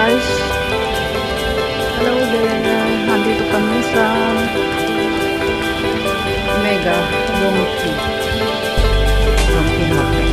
guys. Hello there. Nandito kami sa Mega Donkey Hotel.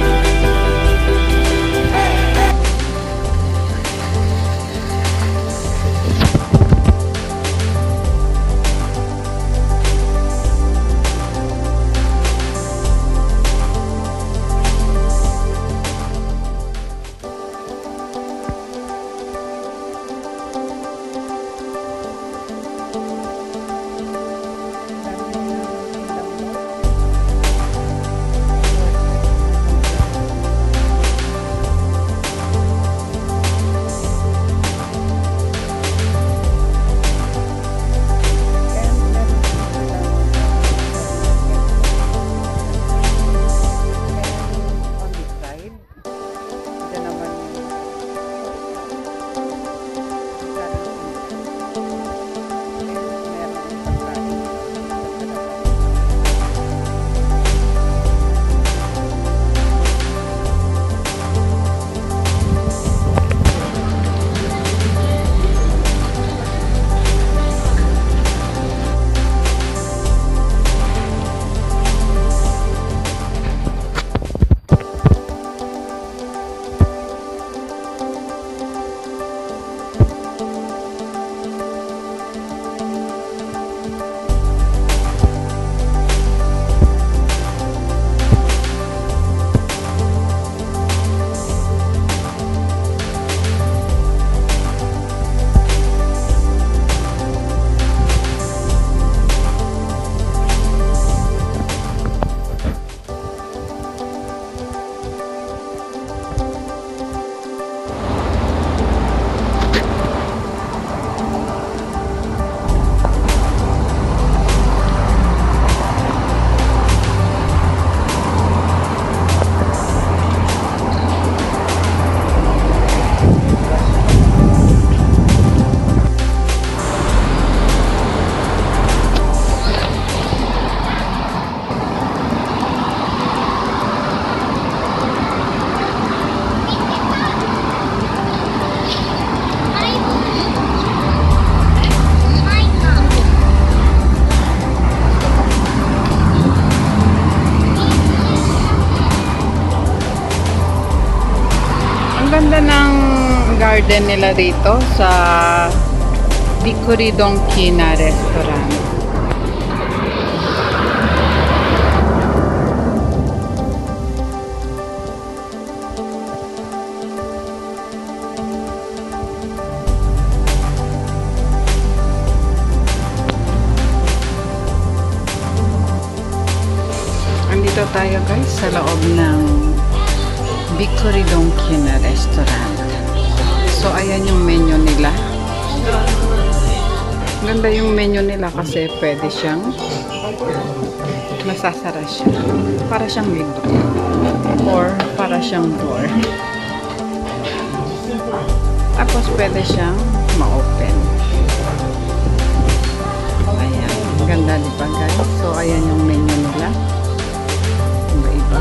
Ganda ng garden nila dito sa Bicuri Donkey na restaurant. Andito tayo guys sa loob ng Bicuri Donkey na restaurant. So, ayan yung menu nila. Ganda yung menu nila kasi pwede siyang masasara siya. Para siyang window. Or para siyang door. Tapos pwede siyang ma-open. Ayan. Ganda diba guys? So, ayan yung menu nila. Iba-iba.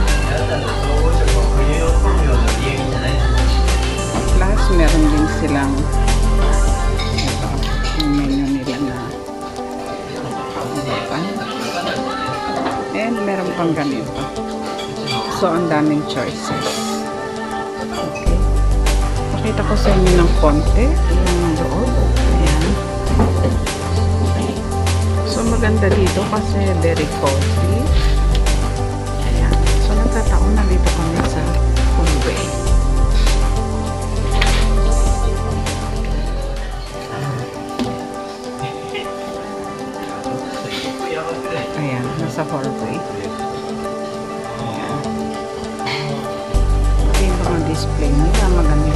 Plus, meron din silang ito, yung menu nila na and meron pang ganito. So, ang daming choices. Okay. Pakita ko sa inyo ng konti yung loob. Ayan. So, maganda dito kasi very cozy. Ayan. So, nagtataon na dito kami sa hallway. Ayan, nasa hallway. Ayan. Ito yung mga display nila, maganda.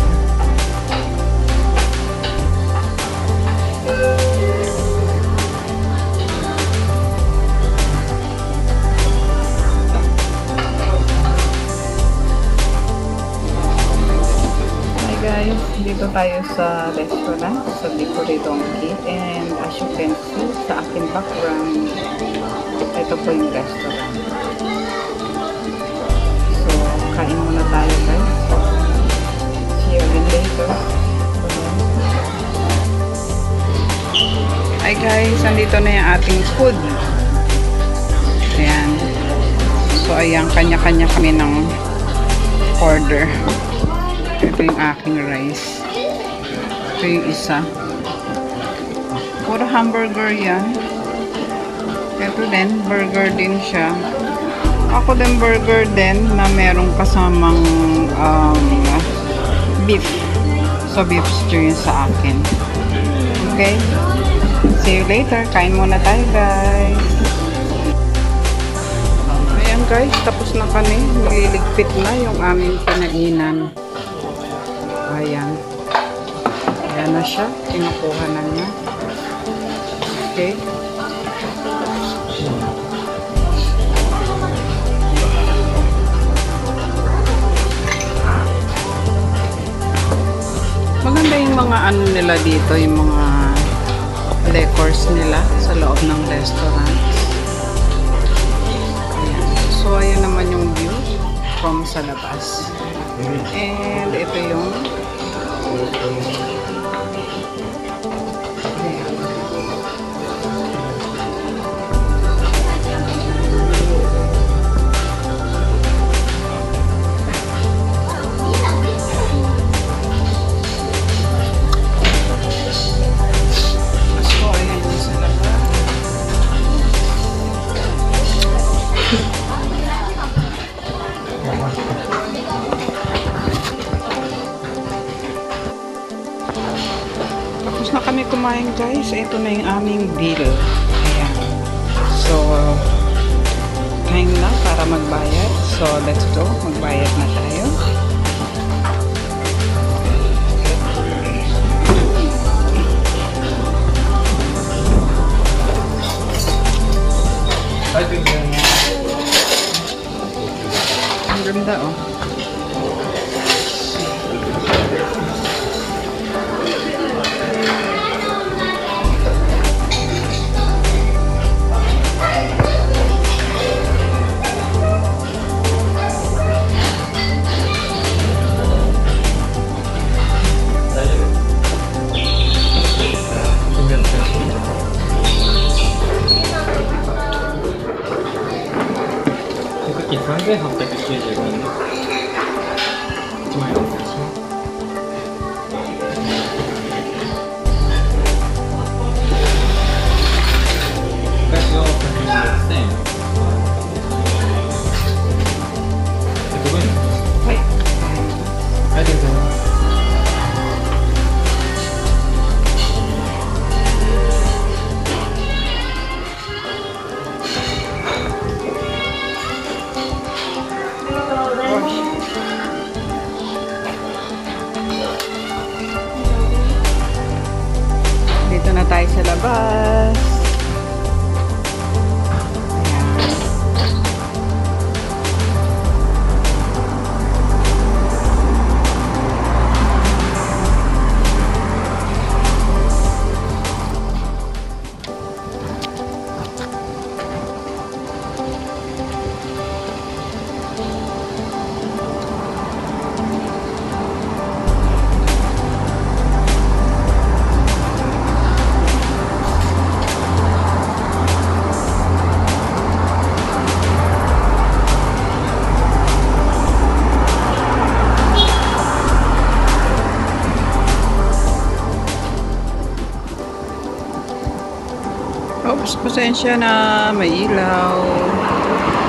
Hi guys, dito tayo sa restaurant, sa Bicuri Donkey, and as you can see, sa aking background, ito po yung restaurant. So, kain muna tayo guys. See you again later. Bye-bye. nandito na yung ating food. Ayan. So, ayan, kanya-kanya kami ng order. Ito yung aking rice. Ito yung isa. Puro hamburger yan. Ito din, burger din siya. Ako din burger din na merong kasamang beef. So, beef stew yun sa akin. Okay? See you later. Kain muna tayo, guys. Ayan, guys. Tapos na kami. Nililigpit na yung aming kinainan. Ayan. Ayan na siya. Kinukuha na niya. Okay? Maganda yung mga ano nila dito, yung mga decors nila sa loob ng restaurant. Ayan. So, ayan naman yung view from sa labas. And ito yung tapos na kami kumain, guys. Ito na yung aming bill. Ayan. So, time na para magbayad. So, let's go. Magbayad na tayo. Ang ganda, oh. $3895円円。1万円お願いします。昔を先にですね。どこに？ はい。 ありがとうございます。 Dito na tayo sa labas. Ayan. Oops, pasensya na, may ilaw.